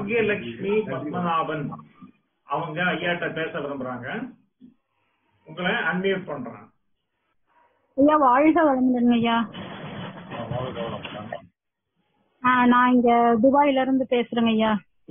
பாக்யலட்சுமி பத்மநாபன் அவங்க ஐயாட்ட பேச விரும்புறாங்க. உங்களை அன்மியூட் பண்றேன். ஐயா வாழ்க வளமுடன் ஐயா. நான் இங்க துபாயில இருந்து பேசுறேங்க ஐயா.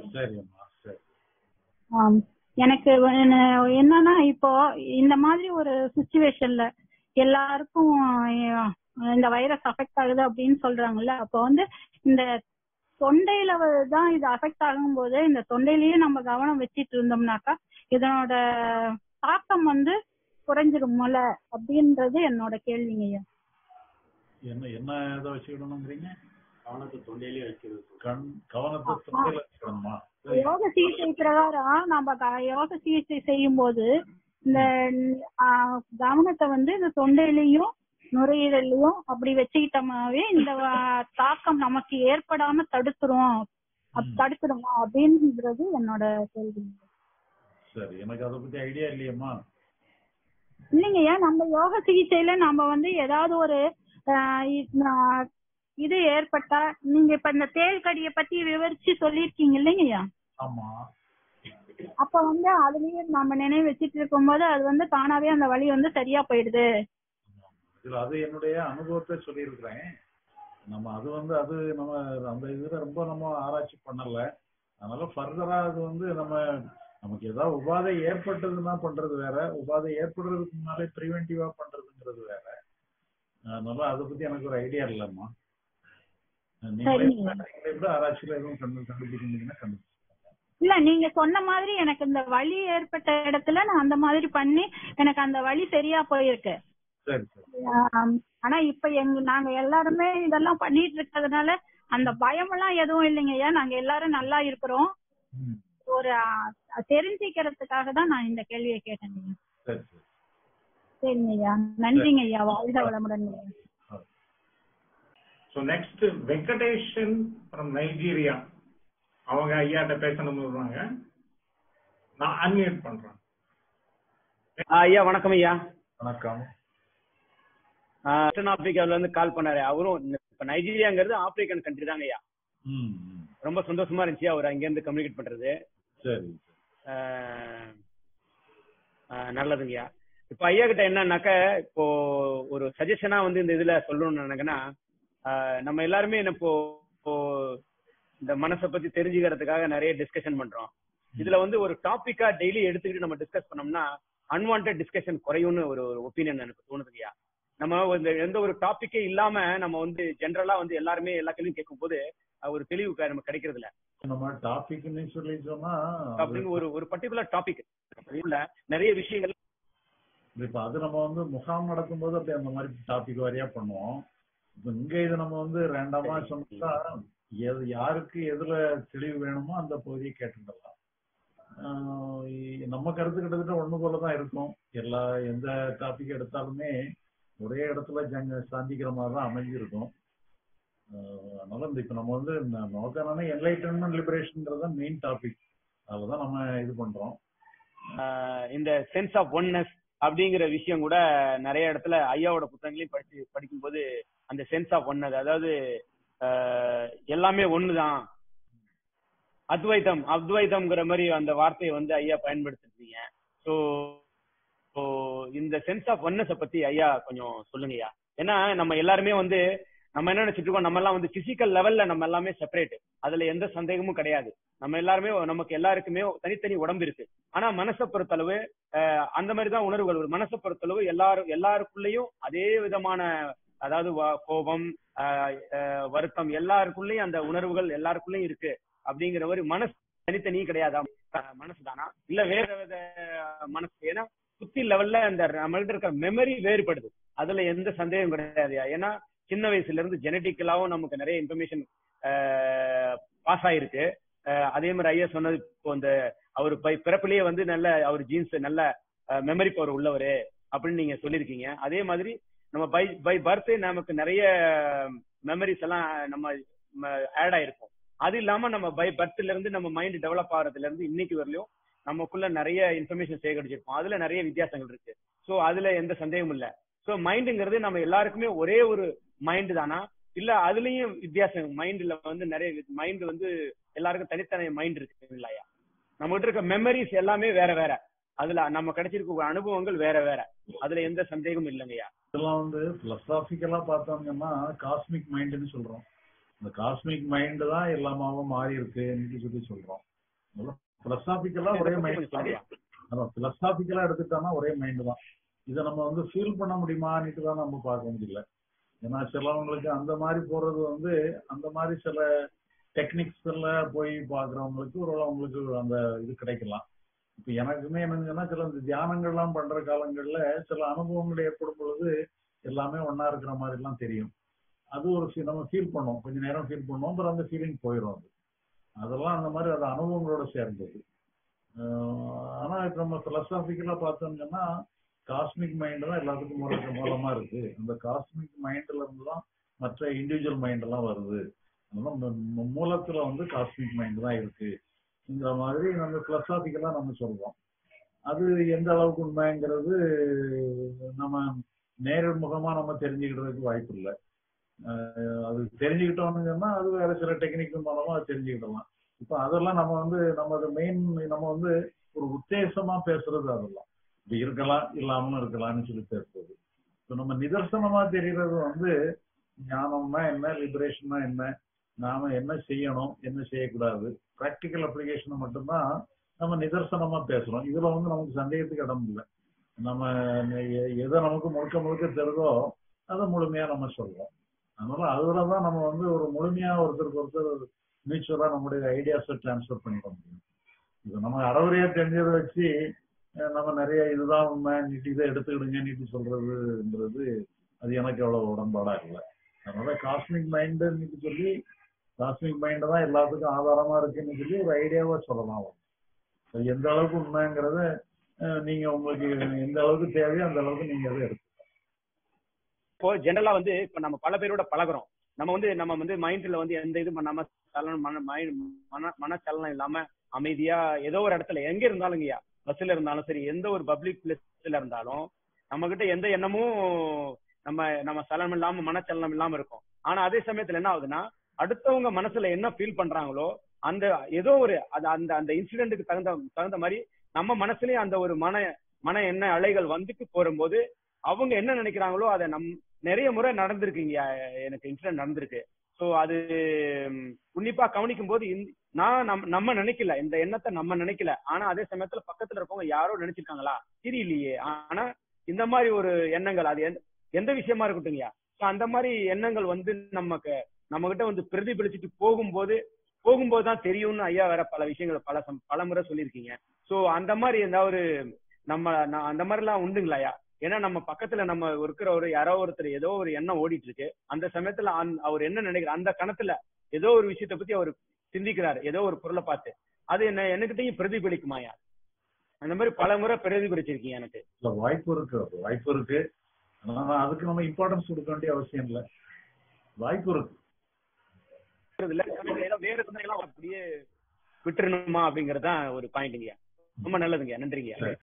எனக்கு என்னன்னா இப்போ இந்த மாதிரி ஒரு சிச்சுவேஷன்ல எல்லாருக்கும் இந்த வைரஸ் அஃபெக்ட் ஆகுது அப்படின்னு சொல்றாங்கல்ல, அப்போ வந்து இந்த தொண்டையில தான் இது அஃபெக்ட் ஆகும் போது இந்த தொண்டையிலயே நம்ம கவனம் வச்சிட்டு இருந்தோம்னாக்கா இதனோட தாக்கம் வந்து குறைஞ்சிருமோல அப்படின்றது என்னோட கேள்விங்க ஐயா. என்ன என்ன இதை வச்சுக்கணும்ங்கிறீங்க? கவனத்தை தொண்டையிலேயே வைக்கிறது. கவனத்தை தொண்டையில வச்சுக்கணுமா? யோக சிகிச்சை பிரகாரம் நம்ம யோக சிகிச்சை செய்யும் போது இந்த கவனத்தை வந்து இந்த தொண்டையிலையும் நுரையீரலையும் அப்படி வச்சுக்கிட்டோமாவே இந்த தாக்கம் நமக்கு ஏற்படாம தடுத்துருமா அப்படின்றது என்னோட கேள்வி. சரி, எனக்கு அதை பத்தி ஐடியா இல்லையம்மா. இல்லைங்கய்யா, நம்ம யோக சிகிச்சையில நம்ம வந்து ஏதாவது ஒரு இது ஏற்பட்டா நீங்க இப்ப இந்த தேள் கடியை பத்தி விவரிச்சு சொல்லிருக்கீங்க இல்லைங்கய்யா? ஆமா. அப்ப வந்து அதுலயே நம்ம நினைவு வச்சிட்டு இருக்கும் போது அது வந்து தானாவே அந்த வலி வந்து சரியா போயிடுது. அது என்னுடைய அனுபவத்தை சொல்லியிருக்கிறேன். நம்ம அது வந்து அது நம்ம அந்த இதுல ரொம்ப நம்ம ஆராய்ச்சி பண்ணல. அதனால ஃபர்தரா அது வந்து நமக்கு ஏதாவது உபாதை ஏற்பட்டதுன்னா பண்றது வேற, உபாதை ஏற்படுறதுக்கு முன்னாலே ப்ரிவென்டிவா பண்றதுங்கிறது வேற. அதனால அதை பத்தி எனக்கு ஒரு ஐடியா இல்லம்மா. நீங்களே கூட ஆராய்ச்சியில எதுவும் கண்டுபிடிச்சீங்கன்னா கண்டுபிடிச்சு. இல்ல, நீங்க சொன்ன மாதிரி எனக்கு இந்த வலி ஏற்பட்ட இடத்துல நான் அந்த மாதிரி பண்ணி எனக்கு அந்த வலி சரியா போயிருக்கு. ஆனா இப்ப நாங்க எல்லாருமே இதெல்லாம் பண்ணிட்டு இருக்கிறதுனால அந்த பயம் எல்லாம் எதுவும் இல்லைங்கய்யா. நாங்க எல்லாரும் நல்லா இருக்கிறோம். ஒரு தெரிஞ்சுக்கிறதுக்காக தான் நான் இந்த கேள்வியை கேட்டேன். சரிங்க ஐயா, நன்றிங்க ஐயா. வாழ்க வளமுடன். நெக்ஸ்ட் வெங்கடேஷன் ஃப்ரம் நைஜீரியா, அவங்க ஐயாட்ட பேசணும்னு சொல்றாங்க. நான் அன்மியூட் பண்றேன். ஐயா வணக்கம் ஐயா. வணக்கம். ஆப்பிரிக்காவில இருந்து கால் பண்ணாரு. அவரும் இப்ப நைஜீரியாங்கிறது ஆப்பிரிக்கன் கண்ட்ரி தாங்க ஐயா. ரொம்ப சந்தோஷமா இருந்துச்சு அவர் அங்க இருந்து கம்யூனிகேட் பண்றது. சரி, நல்லதுங்கய்யா. இப்ப ஐயா கிட்ட என்னன்னாக்க இப்போ ஒரு சஜஷனா வந்து இந்த இதுல சொல்லணும்னு நினைக்கன்னா, நம்ம எல்லாருமே இப்போ இந்த மனசை பத்தி தெரிஞ்சுக்கிறதுக்காக நிறைய டிஸ்கஷன் பண்றோம். இதுல வந்து ஒரு டாபிக்கா டெய்லி எடுத்துக்கிட்டு நம்ம டிஸ்கஸ் பண்ணோம்னா அன்வான்ட் டிஸ்கஷன் குறையும்னு ஒரு ஒப்பீனியன் எனக்கு தோணுதுங்கய்யா. நம்ம எந்த ஒரு டாபிக்கே இல்லாம நம்ம வந்து ஜென்ரலா வந்து எல்லாருமே எல்லா கேள்வியும் கேட்கும் போது ஒரு தெளிவு நமக்கு கிடைக்கிறது இல்ல. நம்ம டாபிக்னு சொல்லி சொன்னா ஒரு பர்டிகுலர் டாபிக் நிறைய விஷயங்கள் இப்ப அது நம்ம வந்து முகாம் நடக்கும் போது அப்படி அந்த மாதிரி டாபிக் வாரியா பண்ணுவோம். இப்ப இங்க இது நம்ம வந்து ரேண்டமா சொன்னா யாருக்கு எதுல தெளிவு வேணுமோ அந்த பகுதியை கேட்டுக்கலாம். நம்ம கருத்து கிட்டத்தட்ட ஒண்ணு போலதான் இருக்கும். எந்த டாபிக் எடுத்தாலுமே ஒரே இடத்துல சாந்திக்கிற மாதிரி தான் அமைஞ்சிருக்கும். அதனால இப்ப நம்ம வந்து நோக்கான என்லைட்டன்மெண்ட் லிபரேஷன்ங்கிறது மெயின் டாபிக். அதுலதான் நம்ம இது பண்றோம். இந்த சென்ஸ் ஆஃப் ஒன்னஸ் அப்படிங்கிற விஷயம் கூட நிறைய இடத்துல ஐயாவோட புத்தகங்களையும் படிக்கும்போது அந்த சென்ஸ் ஆஃப் ஒன்னஸ், அதாவது எல்லாமே ஒண்ணுதான், அத்வைதம்ங்கிற மாதிரி அந்த வார்த்தையை வந்து ஐயா பயன்படுத்திருக்கீங்க. ஸோ இந்த சென்ஸ் ஆஃப் ஒன்னஸை பத்தி ஐயா கொஞ்சம் சொல்லுங்கய்யா. ஏன்னா நம்ம எல்லாருமே வந்து நம்ம என்ன நினைச்சிட்டு இருக்கோம், நம்ம எல்லாம் வந்து பிசிக்கல் லெவல்ல நம்ம எல்லாமே செப்பரேட், அதுல எந்த சந்தேகமும் கிடையாது. நம்ம எல்லாருமே நமக்கு எல்லாருக்குமே தனித்தனி உடம்பு இருக்கு. ஆனா மனசை பொறுத்தளவு அந்த மாதிரிதான் உணர்வுகள். ஒரு மனசை பொறுத்தளவு எல்லாருக்குள்ளயும் அதே விதமான, அதாவது கோபம், வருத்தம், எல்லாருக்குள்ளயும் அந்த உணர்வுகள் எல்லாருக்குள்ளயும் இருக்கு. அப்படிங்கிற ஒரு மனசு தனித்தனியும் கிடையாதா? மனசுதானா இல்ல வேற வித மனசு? ஏன்னா புத்தி லெவல்ல அந்த நம்மள்ட்ட இருக்கிற மெமரி வேறுபடுது, அதுல எந்த சந்தேகம் கிடையாது. ஏன்னா சின்ன வயசுல இருந்து ஜெனட்டிக்கலாவும் நமக்கு நிறைய இன்ஃபர்மேஷன் பாஸ் ஆயிருக்கு. அதே மாதிரி ஐயா சொன்னது, இப்போ இந்த அவரு பிறப்பிலேயே வந்து நல்ல அவர் ஜீன்ஸ் நல்ல மெமரி பவர் உள்ளவரு அப்படின்னு நீங்க சொல்லியிருக்கீங்க. அதே மாதிரி நம்ம பை பர்த் நமக்கு நிறைய மெமரிஸ் எல்லாம் நம்ம ஆட் ஆயிருக்கும். அது இல்லாம நம்ம பை பர்த்ல இருந்து நம்ம மைண்ட் டெவலப் ஆகிறதுல இருந்து இன்னைக்கு வரலையும் நமக்குள்ள நிறைய இன்ஃபர்மேஷன் சேகரிச்சிருப்போம். அதுல நிறைய வித்தியாசங்கள் இருக்கு. சோ அதுல எந்த சந்தேகமும் இல்ல. சோ மைண்டுங்கிறது நம்ம எல்லாருக்குமே ஒரே ஒரு மைண்ட் தானா, இல்ல அதுலயும் வித்தியாசம்? மைண்ட்ல வந்து நிறைய மைண்ட் வந்து எல்லாருக்கும் தனித்தனி மைண்ட் இருக்கு இல்லையா? நம்ம கிட்ட இருக்க மெமரிஸ் எல்லாமே வேற வேற, அதுல நம்ம கிடைச்சிருக்க அனுபவங்கள் வேற வேற, அதுல எந்த சந்தேகமும் இல்லைங்கய்யா. இதெல்லாம் வந்து பிலசாபிக்கலா பார்த்தோம்னா காஸ்மிக் மைண்ட்னு சொல்றோம். இந்த காஸ்மிக் மைண்ட் தான் எல்லாமாவும் மாறி இருக்குன்னு சொல்லி சொல்றோம். பிலசாபிக்கலா ஒரே மைண்ட் தான். நம்ம பிலசாபிக்கலா எடுத்துட்டோம்னா ஒரே மைண்ட் தான். இதை நம்ம வந்து ஃபீல் பண்ண முடியுமான்னு தான் நம்ம பார்க்க முடியல. ஏன்னா சிலவங்களுக்கு அந்த மாதிரி போறது வந்து அந்த மாதிரி சில டெக்னிக்ஸ்ல போய் பாக்குறவங்களுக்கு ஒரு அவங்களுக்கு அந்த இது கிடைக்கலாம். இப்ப எனக்குமே என்னங்கன்னா சில இந்த தியானங்கள்லாம் பண்ற காலங்கள்ல சில அனுபவங்கள் ஏற்படும் பொழுது எல்லாமே ஒன்னா இருக்கிற மாதிரி எல்லாம் தெரியும். அது ஒரு நம்ம ஃபீல் பண்ணோம், கொஞ்ச நேரம் ஃபீல் பண்ணோம், அப்புறம் அந்த ஃபீலிங் போயிடும். அதெல்லாம் அந்த மாதிரி அது அனுபவங்களோட சேர்ந்தது. ஆனா இப்ப நம்ம பிலசாபிக்கலா பார்த்தோம்னா காஸ்மிக் மைண்ட் தான் எல்லாத்துக்கும் மூலமா இருக்கு. அந்த காஸ்மிக் மைண்ட்ல இருந்து தான் மற்ற இண்டிவிஜுவல் மைண்ட் எல்லாம் வருது. மூலத்துல வந்து காஸ்மிக் மைண்ட் தான் இருக்கு இந்த மாதிரி நம்ம பிலசாபிக்கலா நம்ம சொல்றோம். அது எந்த அளவுக்கு உண்மைங்கிறது நம்ம நேர்முகமா நம்ம தெரிஞ்சுக்கிறதுக்கு வாய்ப்பு இல்லை. அது தெரிஞ்சுக்கிட்டோம்னு சொன்னா அது வேற சில டெக்னிக் மூலமா அது தெரிஞ்சுக்கிடலாம். இப்ப அதெல்லாம் நம்ம வந்து நம்ம வந்து ஒரு உத்தேசமா பேசுறது அதெல்லாம் இப்படி இருக்கலாம் இல்லாமலும் இருக்கலாம்னு சொல்லி பேசுறது. இப்ப நம்ம நிதர்சனமா தெரிகிறது வந்து ஞானம்னா என்ன, லிபரேஷன்னா என்ன, நாம என்ன செய்யணும் என்ன செய்யக்கூடாது, பிராக்டிக்கல் அப்ளிகேஷன் மட்டும்தான் நம்ம நிதர்சனமா பேசுறோம். இதுல வந்து நமக்கு சந்தேகத்துக்கு இடம் இல்லை. நம்ம எதை நமக்கு முழுக்க முழுக்க தெரிதோ அதை முழுமையா நம்ம சொல்றோம். அதனால அதுலதான் நம்ம வந்து ஒரு முழுமையா ஒருத்தருக்கு ஒருத்தர் மியூச்சுவலா நம்முடைய ஐடியாஸை டிரான்ஸ்பர் பண்ணிக்க முடியும். இது நம்ம அறவுரையா தெரிஞ்சதை வச்சு நம்ம நிறைய இதுதான் உண்மை நீட்டு இதை எடுத்துக்கிடுங்க நீட்டு சொல்றதுன்றது அது எனக்கு எவ்வளவு உடன்பாடா இல்லை. அதனால காஸ்மிக் மைண்ட் சொல்லி காஸ்மிக் மைண்ட் தான் எல்லாத்துக்கும் ஆதாரமா இருக்குன்னு சொல்லி ஒரு ஐடியாவா சொல்லலாம். எந்த அளவுக்கு உண்மைங்கிறத நீங்க உங்களுக்கு எந்த அளவுக்கு தேவையோ அந்த அளவுக்கு நீங்க அதை எடுத்து. இப்போ ஜெனரலா வந்து இப்ப நம்ம பல பேரோட பழகுறோம். நம்ம வந்து மைண்ட்ல வந்து எந்த இது பண்ணாம மனச்சலனம் இல்லாம அமைதியா ஏதோ ஒரு இடத்துல எங்க இருந்தாலுங்கய்யா, பஸ்ல இருந்தாலும் சரி, எந்த ஒரு பப்ளிக் பிளேஸ்ல இருந்தாலும் நம்ம கிட்ட எந்த எண்ணமும் நம்ம சலனம் இல்லாம மனச்சலனம் இல்லாம இருக்கும். ஆனா அதே சமயத்துல என்ன ஆகுதுன்னா அடுத்தவங்க மனசுல என்ன ஃபீல் பண்றாங்களோ அந்த ஏதோ ஒரு அந்த அந்த இன்சிடென்ட்டுக்கு தகுந்த மாதிரி நம்ம மனசுலயும் அந்த ஒரு மன எண்ண அலைகள் வந்துட்டு போகும்போது அவங்க என்ன நினைக்கிறாங்களோ அதை நிறைய முறை நடந்திருக்குங்க. எனக்கு இன்சிடென்ட் நடந்திருக்கு. சோ அது உன்னிப்பா கவனிக்கும் போது நம்ம நினைக்கல, இந்த எண்ணத்தை நம்ம நினைக்கல. ஆனா அதே சமயத்துல பக்கத்துல இருக்கவங்க யாரோ நினைச்சிருக்காங்களா தெரியலையே. ஆனா இந்த மாதிரி ஒரு எண்ணங்கள் அது எந்த விஷயமா இருக்கட்டும்யா, அந்த மாதிரி எண்ணங்கள் வந்து நம்ம கிட்ட வந்து பிரதிபலிச்சுட்டு போகும்போதுதான் தெரியும்னு ஐயா வேற பல விஷயங்கள் பல முறை சொல்லியிருக்கீங்க. சோ அந்த மாதிரி ஏதாவது அந்த மாதிரி எல்லாம் உண்டுங்களாயா? ஏன்னா நம்ம பக்கத்துல நம்ம இருக்கிற ஒரு யாரோ ஒருத்தர் ஏதோ ஒரு எண்ணம் ஓடிட்டு இருக்கு. அந்த சமயத்துல அவர் என்ன நினைக்கிறார், அந்த கணத்துல ஏதோ ஒரு விஷயத்தை பத்தி அவர் சிந்திக்கிறாரு, ஏதோ ஒரு பொருளை பார்த்து அது என்னகிட்டையும் பிரதிபலிக்குமாயா? அந்த மாதிரி பல முறை பிரதிபலிச்சிருக்கீங்க. எனக்கு வாய்ப்பு இருக்கு. அதுக்கு நம்ம இம்பார்ட்டன்ஸ் கொடுக்க வேண்டிய அவசியம் இல்லை. வாய்ப்பு இருக்கு. வேற அப்படியே விட்டுறணுமா அப்படிங்கறதுதான் ஒரு பாயிண்ட்ங்கய்யா. ரொம்ப நல்லதுங்கய்யா. நன்றிங்கய்யா.